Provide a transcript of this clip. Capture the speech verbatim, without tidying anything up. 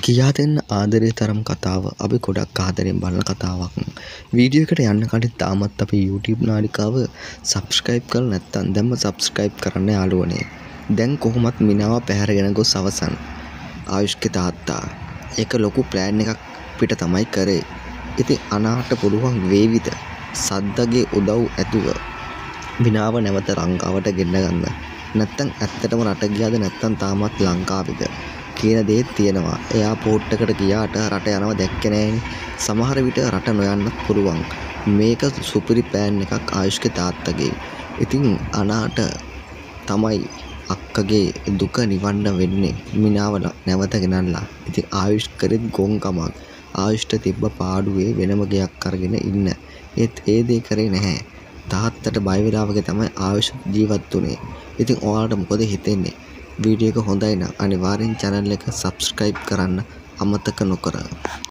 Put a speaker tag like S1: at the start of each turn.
S1: කියා දෙන්න ආදරේ තරම් කතාව අපි ගොඩක් ආදරෙන් බලන කතාවක්. වීඩියෝ එකට යන්න කලින් තාමත් අපේ YouTube නාලිකාව subscribe කරලා නැත්නම් දැන්ම subscribe කරන්න යාළුවනේ. දැන් කොහොමත් මිනාව පැහැරගෙන ගොස් අවසන්. ආයුෂ්ගේ තාත්තා ඒක ලොකු plan එකක් පිට තමයි කරේ. ඉතින් අනාට පුළුවන් වේවිද සද්දගේ උදව් ඇතුව මිනාව නැවත ලංකාවට ගෙන්න ගන්න. නැත්නම් ඇත්තටම රට ගියාද නැත්නම් තාමත් ලංකාවේද කියන දේ තියෙනවා. එයාපෝට් එකට ගියාට රට යනවා දැක්කේ නෑනේ. සමහර විට රට නොයන්නත් පුළුවන්. මේක සුපිරි ප්ලෑන් එකක් ආයුෂ්ගේ තාත්තගේ. ඉතින් අනාට තමයි අක්කගේ දුක නිවන්න වෙන්නේ මිනාව නැවත ගෙනල්ලා. ඉතින් ආයුෂ් කරෙත් ගොංකමක්. ආයුෂ්ට තිබ්බ පාඩුවේ වෙනම ගයක් අරගෙන ඉන්න. ඒත් ඒ දේ කරේ නැහැ. තාත්තට බය වෙලා වගේ තමයි ආයුෂ් ජීවත් වුනේ. ඉතින් ඔයාලට මොකද හිතෙන්නේ? වීඩියෝ එක හොඳයි නම් අනිවාර්යෙන් channel එක subscribe කරන්න අමතක නොකර.